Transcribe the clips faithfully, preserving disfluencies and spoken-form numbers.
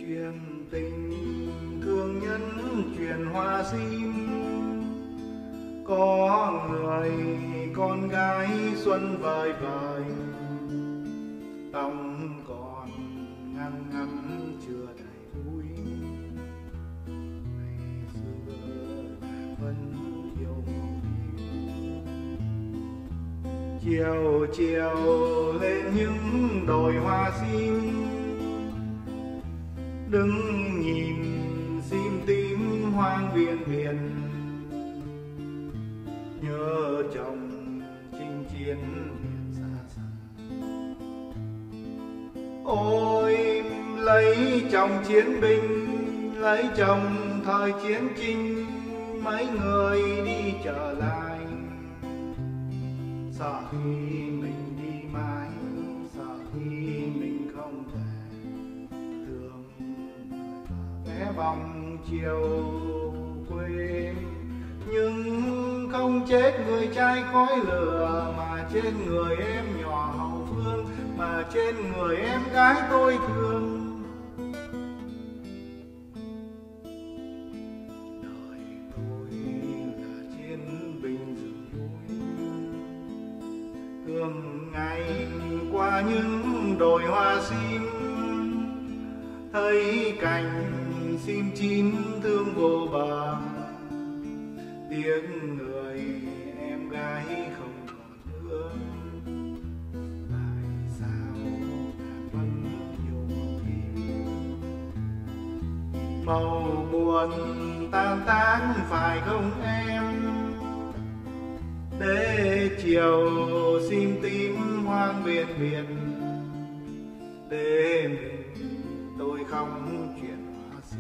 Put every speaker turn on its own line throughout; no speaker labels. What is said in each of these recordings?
Truyền tình thương nhân truyền hoa sim, có người con gái xuân vời vời, tóc còn ngăn ngắn chưa đầy vui. Ngày xưa vẫn yêu chiều chiều lên những đồi hoa sim, đứng nhìn sim tím hoang biên miền, nhớ chồng chinh chiến miền xa xăm. Ôi lấy chồng chiến binh, lấy chồng thời chiến tranh, mấy người đi trở lại, sợ khi mình đi mãi, sợ khi mình không về. Thương vé bóng chiều quê, nhưng không chết người trai khói lửa, mà trên người em nhỏ hậu phương, mà trên người em gái tôi thương. Đời tôi là chiến binh rừng núi, thường ngày qua những đồi hoa sim, thấy cành sim chín thương vô bờ. Tiếng người em gái không còn nữa, tại sao vẫn yêu em? Màu buồn tan tác phải không em? Để chiều sim tím hoang biên miền, để mình tôi không chuyện hoa sim.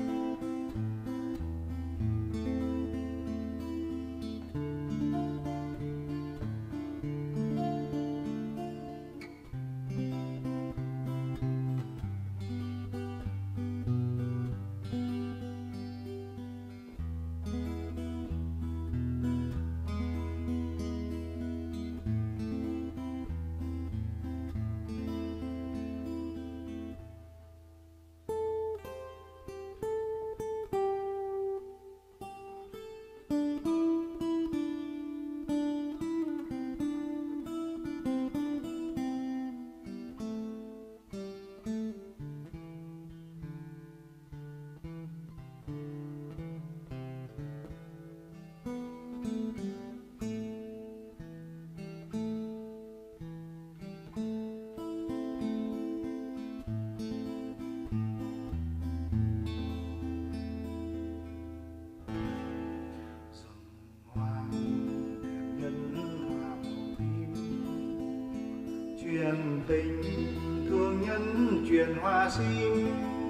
Truyền tình thương nhân truyền hoa sim,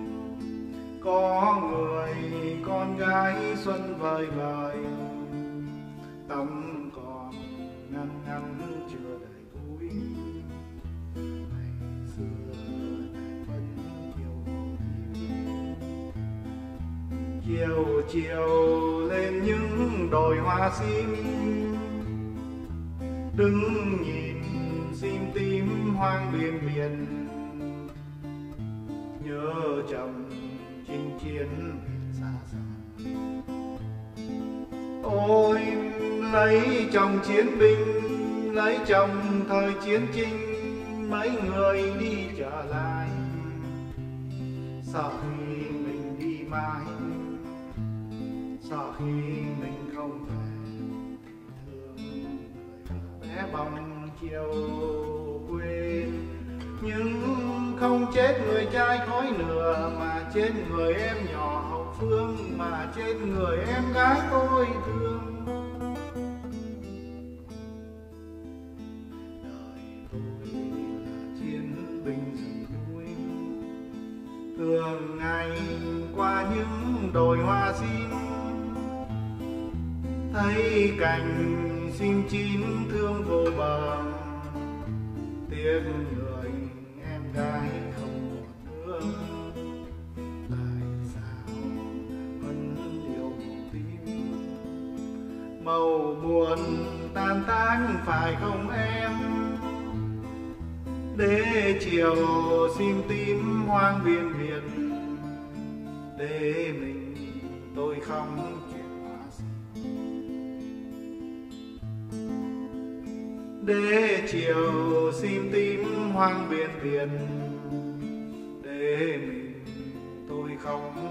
có người con gái xuân vời vời, tóc còn ngăn ngắn chưa đầy vui. Ngày xưa vẫn yêu em, chiều chiều lên những đồi hoa sim, đứng nhìn sim tím hoang biên miền, nhớ chồng chinh chiến xa xăm. Ôi lấy chồng chiến binh, lấy chồng thời chiến tranh, mấy người đi trở lại, sợ khi mình đi mãi, sợ khi mình không về. Thương bé bóng chiều quê, nhưng không chết người trai khói lửa, mà trên người em nhỏ hậu phương, mà trên người em gái tôi thương. Đời tôi là chiến binh rừng núi, thường ngày qua những đồi hoa sim, thấy cành sim chín thương vô bờ. Tiếc người em gái không còn nữa, tại sao vẫn yêu màu tím? Màu buồn tan tác phải không em? Để chiều sim tím hoang biên miền, để mình tôi không chuyện mà gì, để chiều sim tím hoang biên biển, để mình tôi không